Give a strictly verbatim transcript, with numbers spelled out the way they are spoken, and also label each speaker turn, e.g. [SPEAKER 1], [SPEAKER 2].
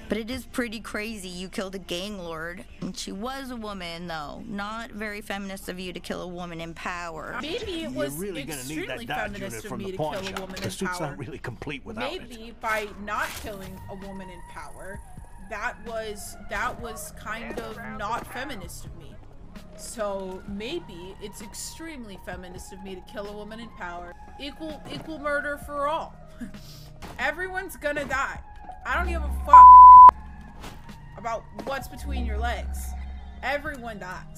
[SPEAKER 1] But it is pretty crazy you killed a gang lord. And she was a woman, though. Not very feminist of you to kill a woman in power.
[SPEAKER 2] Maybe it was
[SPEAKER 3] You're really gonna need
[SPEAKER 2] extremely
[SPEAKER 3] that dodge
[SPEAKER 2] feminist
[SPEAKER 3] unit
[SPEAKER 2] of
[SPEAKER 3] from
[SPEAKER 2] me
[SPEAKER 3] the
[SPEAKER 2] to
[SPEAKER 3] pawn
[SPEAKER 2] kill a
[SPEAKER 3] shop.
[SPEAKER 2] woman
[SPEAKER 3] The
[SPEAKER 2] in
[SPEAKER 3] suit's
[SPEAKER 2] power.
[SPEAKER 3] not really complete without it.
[SPEAKER 2] Maybe by not killing a woman in power, that was that was kind of not feminist of me. So maybe it's extremely feminist of me to kill a woman in power. Equal equal murder for all. Everyone's gonna die. I don't give a fuck about what's between your legs. Everyone dies.